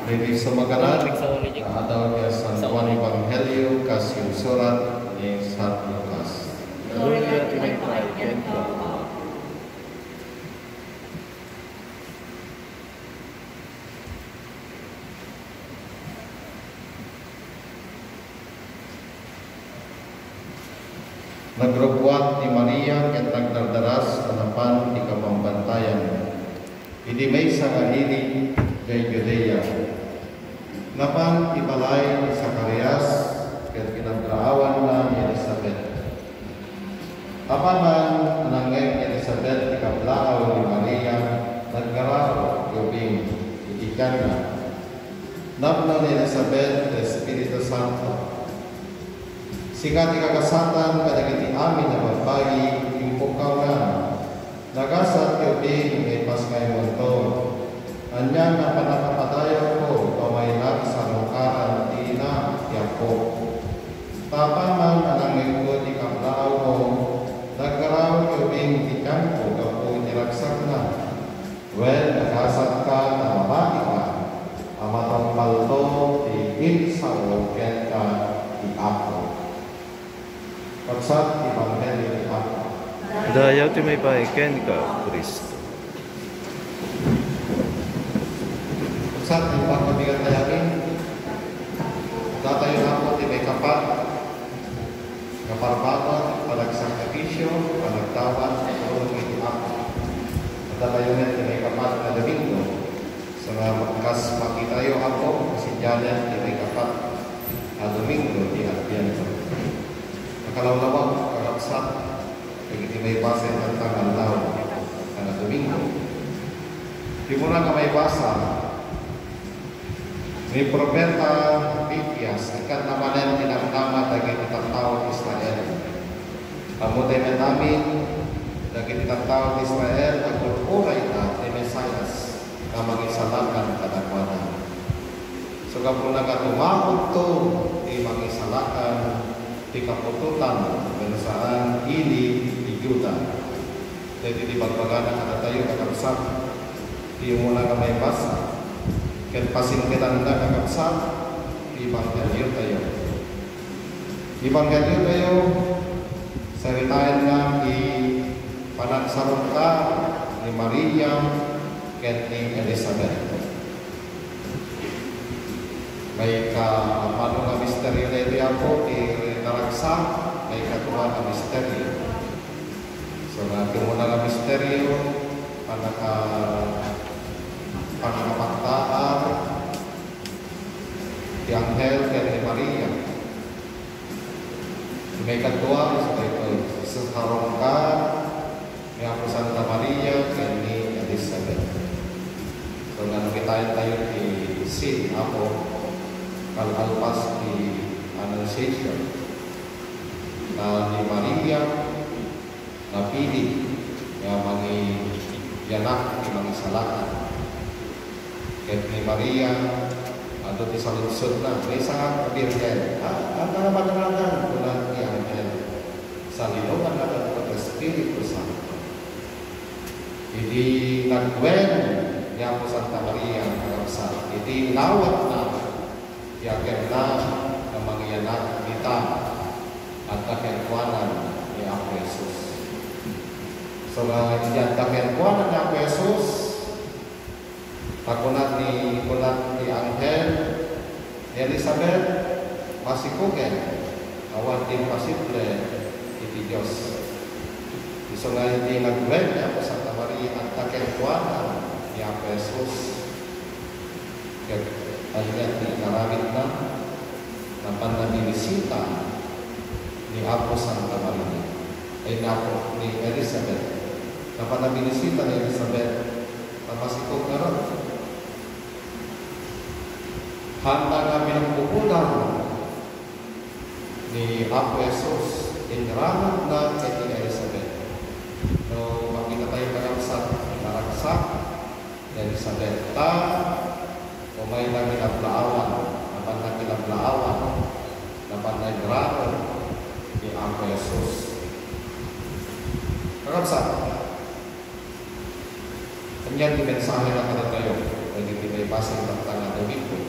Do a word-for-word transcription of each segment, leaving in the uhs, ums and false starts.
Riri sumagaran atau kaya San Juan Evangelio kasih surat ni San Lukas. Gloria tinatay ken Bapa. Nagrubuat ni Maria ket nagdardaras anapan di kapambantayan. Idi may sangahini kay Judea. Napan ibalay ni Zacarias ket kinagraawan na ni Elizabeth. Apaman anangeng Elizabeth ikablaaw ni Maria naggarao gubing idikan na. Napno ni Elizabeth Espiritu Santo. Singkat ikakasatan kadagiti amin na babayi impukaw na. Nagasat yubing may pasngay monto. Anyan na panakapadayo ko pamailag sa lukaan di na yapo. Tapaman anangeng ko di kablaaw ko. Naggaraw yubing di kampo kapo niragsak na. Well, nagasat ka na mabati ka. Amatang palto di ilsaw ken ka di apo. Pagsat Evangelio ni Apo. Dayaw ti may paiken ka, Kristo. Pagsat yung pagkabigat tayamin, datayo na po ti may kapat, kaparbaton, palagsakripisyo, palagtawan, tulong ni Apo. Datayo na ti may kapat na Domingo, sa mga magkas makitayo Apo, kasi dyan ti may kapat na Domingo, di Adviento. Kalawlawag, kalapsat, hindi may basa ng tangalaw na Domingo. Di mo na ka may basa, may propeta Bibias, ikat namanan tinamtama daging itang tao Israel. Pamutay na namin, daging itang tao Israel, ang kulpuray na ni Mesayas na mag-isalakan kadagwanan. So kapag nagatumahod to, di mag-isalakan di kapututan kung saan ini di Yuda. Jadi di bagbagana kada tayo kakabsat, di muna ka may basa. Ket pasingkitan na kakabsat, di Evangelio tayo. Di Evangelio tayo, saritain na di panagsarong ka ni Maria ket ni Elizabeth. May ka paano nga misteryo na ito ako, naragsak, may katuwa na misteryo. So, natin mo na nga misteryo, panaka, panakapagtaan, di Anghel kaya ni Maria. May katuwa, so ito, sa harong ka, ni ako Santa Maria kaya ni Elizabeth. So, nanukitain tayo ni Sin, ako, kalkalpas di Annunciation na ni Maria napili nga mangi yanak ni mangi salakan ket ni Maria ado ti saludsod na may sa kabirhen ah ang pangabatangan kunan ni Anghel sa linungan na ng Espiritu Santo. Idi nagwen ni ako Santa Maria kakabsat idi lawat na yakin na ang mga yanak kita at kakenkuanan ni Apo Jesus. So, uh, yan kakenkuanan ni Apo Jesus, pakunat ni kunat ni Anghel, ni Elizabeth, masikuken, awan din pasiple iti Diyos. So, nga hindi nag-wed ni Apo Santa Maria at kakenkuanan ni Apo Jesus. Alian ni naramit na na panabilisita ni Apo Santa Maria ay ni Apo ni Elizabeth na panabilisita ni Elizabeth na masikog na ron. Handa nga pinagpupunan ni Apo Jesus inramot na kay ni Elizabeth. No, makita tayo karagsak, karagsak ni Elizabeth ta umay na kinablaawan, napan na kinablaawan, napan na grado ni Apo Jesus. Kakabsat, kanyan di mensahe na kada tayo, pwede di may pasang tangtang na Domingo.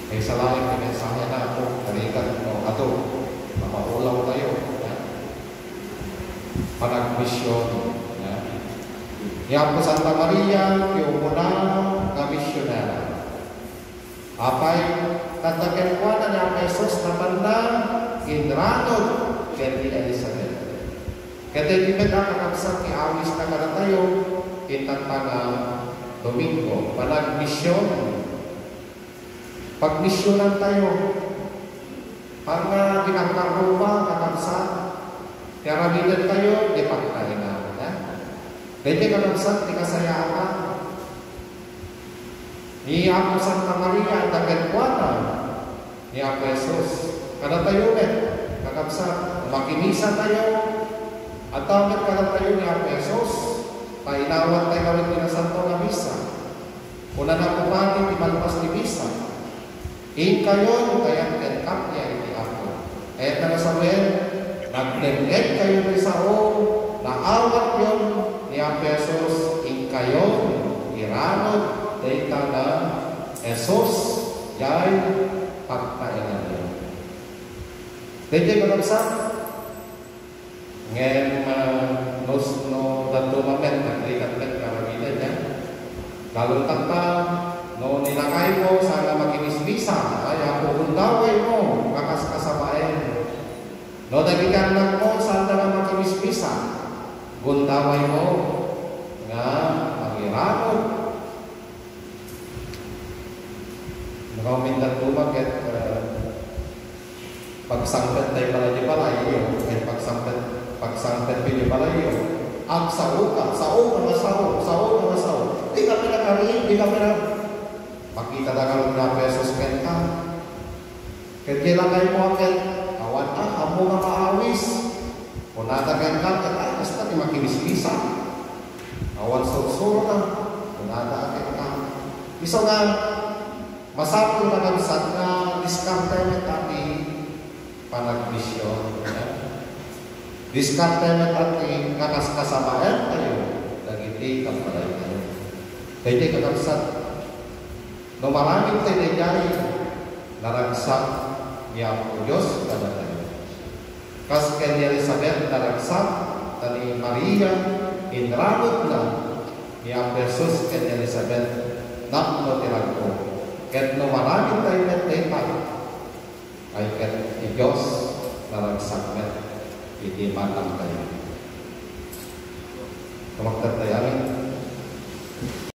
Ay sa laing pinensahe na ako, karikat mo, ato, mapaulaw tayo. Ya. Panagmisyon. Ya. Yang po Santa Maria, yung muna na misyonera. Apay, katakelkuan na ng Jesus na banda, inranod, kaya ni Elizabeth. Kaya di ba nakakapsat ni Awis na kada tayo, itatanga Domingo, panagmisyon. Pagmisyonan tayo, para ginakaruba, kakapsat, kaya ramilan tayo, di pagkain na. Kaya kakapsat, di kasayaan ka. Ni Apo Santa Maria, tagelkuana, ni Apo Jesus. Kada tayo ulit, kakapsat, makinisa tayo, at tawag kada tayo ni Apo Jesus, painawan tayo kawit ni Santo na Misa. Una na pumati, di malpas ni Misa. In kayo, kaya kenkap niya ini ako. Kaya na nasabihin, naglengget kayo ni Sao, naawat yun ni Apo Jesus, in kayo, iranod, data na Jesus, yay, pagkainan niyo. Dito ko nagsak, ngayon, nos no dato mamet, naglikat-lit karabilan niya. Lalong takta, no nilakay mo, sana makinisbisa, ay ako hundaway mo, kakaskasabain. No nagikarnak mo, sana na makinisbisa, gundaway mo, nga magiramod. Nakamindan tumakit, uh, pagsangkat tayo pala di balayo, ay pagsangkat, pagsangkat pili balayo, ang sao ka, sao ka na sao, sao ka na sao. Di kami na kami, di kami na makita na kalong na pesos ken ka. Kaya kailangan mo akin, awan ka, kamo nga maawis. Kung natagan ka, kaya basta di makinis-bisa. Awan sursuro ka, kung natagan ka. Iso nga, masapol na nabisat na diskarte na tati panagmisyon. Diskarte na tati kakaskasabayan tayo, nagiti kapalay tayo. Kaya di kakabsat, no maraming tinayay, naragsak niya po Diyos kada tayo. Kas kay Elizabeth naragsak, tani Maria, inramot na niya Jesus kay Elizabeth, nakno tiragpo. Kaya no maraming tayo metayay, ay kaya Diyos naragsak met, hindi matang tayo. Kamaktat